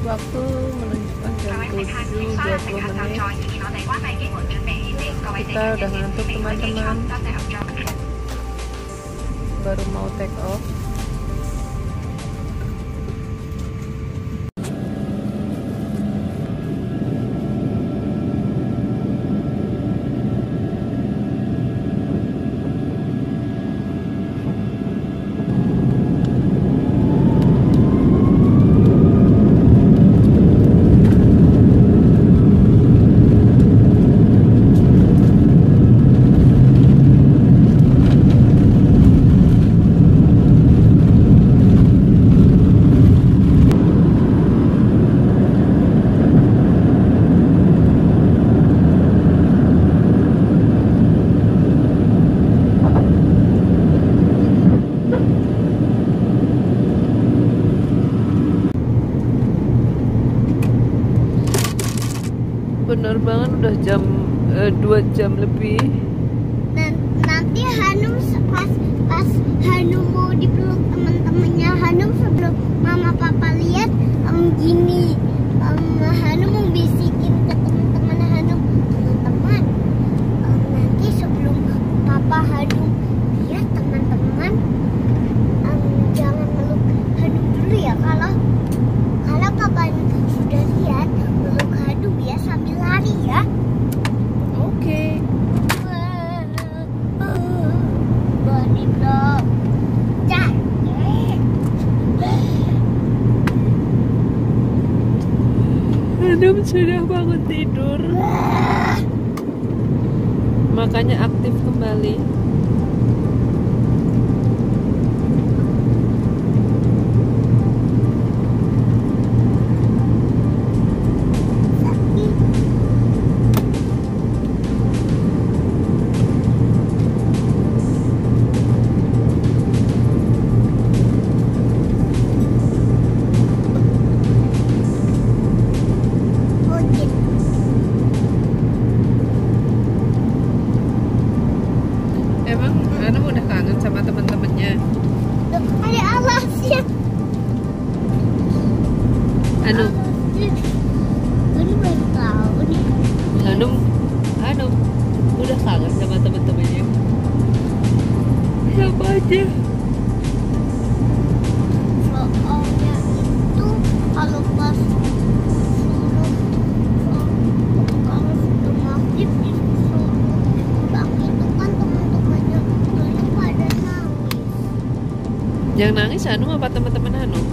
Waktu menunjukkan jam 7.20. Kita udah ngantuk teman-teman. Baru mau take off. Bener banget, udah jam 2 jam lebih. Nanti Hanum pas Hanum mau dipeluk teman-temannya Hanum, sebelum mama papa lihat gini, Hanum mau bisikin ke teman-teman Hanum, teman-teman, nanti sebelum papa Hanum lihat teman-teman, jangan meluk Hanum dulu ya. Kalau papa sudah lihat, meluk Hanum ya sambil lari ya. Oke. Hanum sudah bangun tidur, makanya aktif kembali. Emang Hanum udah kangen sama teman-temannya? Ada alasnya. Hanum, Ini baru tahu nih. Hanum udah kangen sama teman-temannya? Siapa aja? Soalnya itu kalau pas kalau sudah maghrib disuruh pulang itu kan teman-temannya dulu pada nangis. Yang nangis Hanum apa teman-teman Hanum?